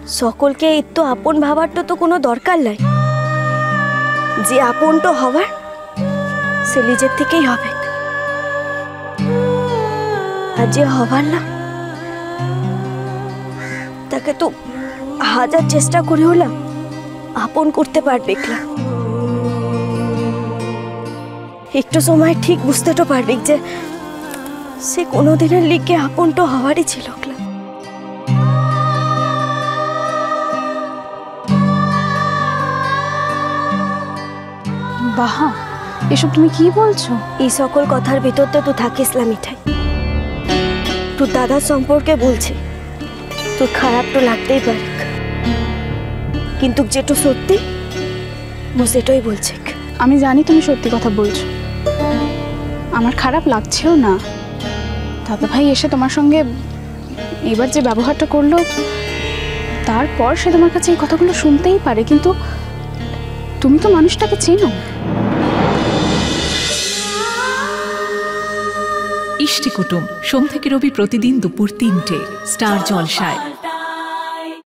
সকলকে তো আপন ভাবার তো কোনো দরকার নাই। যে আপন তো হওয়ার সে নিজের থেকেই হবে, আর যে হবার না তাকে তো হাজার চেষ্টা করে হলাম আপন করতে পারবে না। একটু সময় ঠিক বুঝতে তো পারবে যে সে কোনোদিনের লিগে আপন তো হওয়ারই ছিল। বাহা, এসব তুমি কি বলছো? এই সকল কথার ভিতরতে তো থাকিস না মিঠাই। তোর দাদার সম্পর্কে বলছে, তোর খারাপ তো লাগতেই পারে, কিন্তু যেটা সত্যি সেটাই বলছে। আমি জানি তুমি সত্যি কথা বলছো, আমার খারাপ লাগছেও না। দাদা ভাই এসে তোমার সঙ্গে এবার যে ব্যবহারটা করলো, তারপর সে তোমার কাছে এই কথাগুলো শুনতেই পারে, কিন্তু তুমি তো মানুষটাকে চেনো। ইষ্টি কুটুম সোম থেকে রবি প্রতিদিন দুপুর ৩টে স্টার জলসায়।